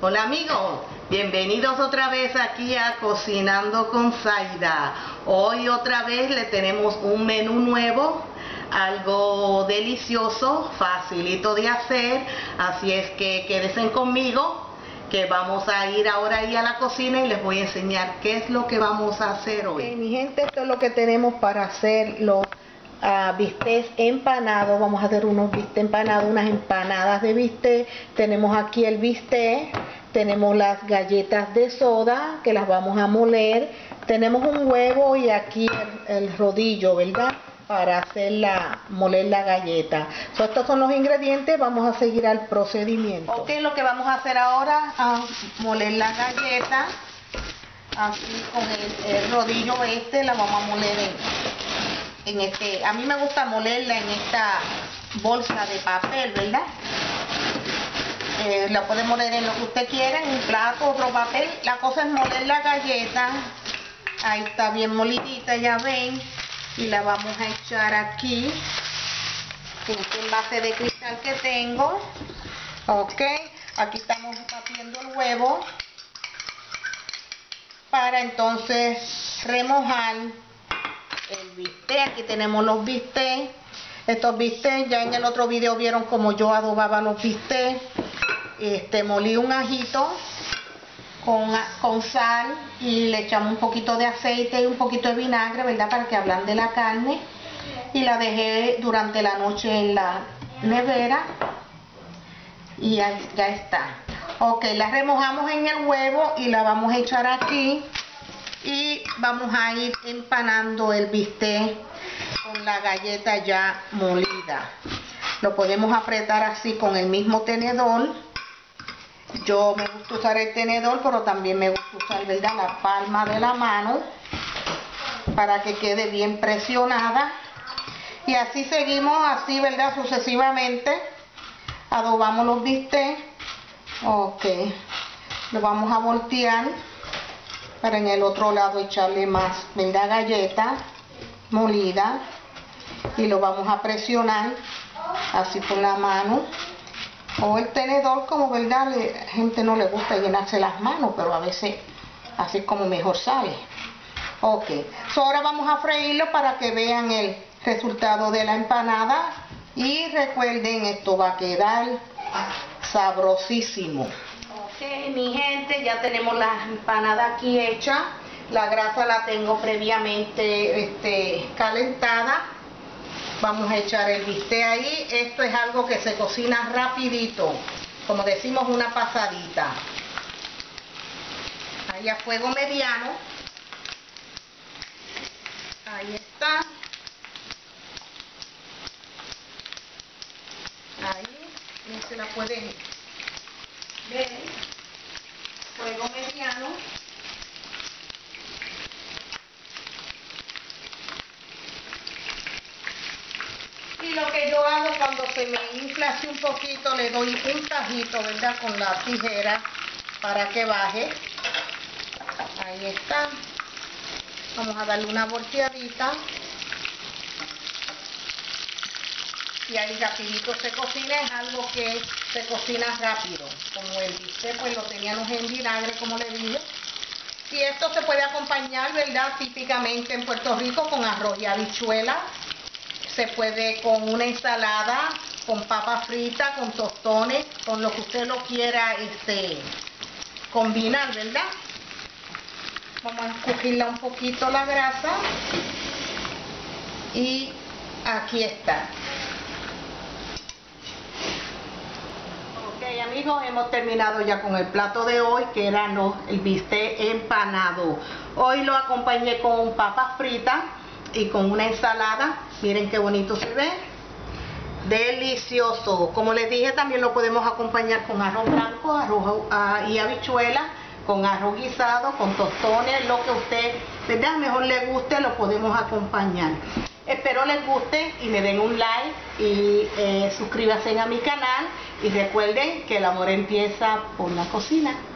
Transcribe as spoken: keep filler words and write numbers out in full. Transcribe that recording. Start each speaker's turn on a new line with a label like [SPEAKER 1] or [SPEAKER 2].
[SPEAKER 1] Hola amigos, bienvenidos otra vez aquí a Cocinando con Zaida. Hoy otra vez le tenemos un menú nuevo, algo delicioso, facilito de hacer, así es que quédense conmigo que vamos a ir ahora ahí a la cocina y les voy a enseñar qué es lo que vamos a hacer hoy. Okay, mi gente, esto es lo que tenemos para hacer los Uh, bistecs empanados. Vamos a hacer unos bistecs empanados, unas empanadas de bistec. Tenemos aquí el bistec, tenemos las galletas de soda que las vamos a moler, tenemos un huevo y aquí el, el rodillo, ¿verdad? Para hacer la, moler la galleta. So, estos son los ingredientes, vamos a seguir al procedimiento. Ok, lo que vamos a hacer ahora es moler la galleta, así con el, el rodillo este, la vamos a moler en En este, a mí me gusta molerla en esta bolsa de papel, ¿verdad? Eh, la puede moler en lo que usted quiera, en un plato, otro papel. La cosa es moler la galleta. Ahí está bien molidita, ya ven. Y la vamos a echar aquí, en este envase de cristal que tengo. Ok, aquí estamos batiendo el huevo para entonces remojar el bistec. Aquí tenemos los bistecs. Estos bistecs, ya en el otro video vieron como yo adobaba los bistecs. Este, molí un ajito con, con sal y le echamos un poquito de aceite y un poquito de vinagre, ¿verdad? Para que ablande la carne. Y la dejé durante la noche en la nevera. Y ya, ya está. Ok, la remojamos en el huevo y la vamos a echar aquí. Y vamos a ir empanando el bistec con la galleta ya molida. Lo podemos apretar así con el mismo tenedor. Yo me gusta usar el tenedor, pero también me gusta usar, ¿verdad?, la palma de la mano para que quede bien presionada. Y así seguimos, así, ¿verdad?, sucesivamente. Adobamos los bistecs. Ok, lo vamos a voltear para en el otro lado echarle más, ¿verdad?, galleta molida, y lo vamos a presionar así con la mano o el tenedor, como verdad la gente no le gusta llenarse las manos, pero a veces así es como mejor sale. Ok, so ahora vamos a freírlo para que vean el resultado de la empanada y recuerden, esto va a quedar sabrosísimo. Ok, mi gente, ya tenemos la empanada aquí hecha. La grasa la tengo previamente este, calentada. Vamos a echar el bistec ahí. Esto es algo que se cocina rapidito, como decimos, una pasadita. Ahí a fuego mediano. Ahí está. Ahí, no se la pueden ver. Fuego mediano. Y lo que yo hago cuando se me infla así un poquito, le doy un tajito, ¿verdad?, con la tijera para que baje. Ahí está. Vamos a darle una volteadita. Y ahí rapidito se cocina, es algo que se cocina rápido. Como el bistec, pues lo teníamos en vinagre, como le dije. Y esto se puede acompañar, ¿verdad?, típicamente en Puerto Rico con arroz y habichuela. Se puede con una ensalada, con papa frita, con tostones, con lo que usted lo quiera este, combinar, ¿verdad? Vamos a escupirla un poquito la grasa. Y aquí está. Ok, amigos, hemos terminado ya con el plato de hoy, que era no, el bistec empanado. Hoy lo acompañé con papas fritas y con una ensalada. Miren qué bonito se ve, delicioso. Como les dije, también lo podemos acompañar con arroz blanco, arroz uh, y habichuela, con arroz guisado, con tostones, lo que a usted, ¿verdad?, mejor le guste, lo podemos acompañar. Espero les guste y me den un like y eh, suscríbanse a mi canal, y recuerden que el amor empieza por la cocina.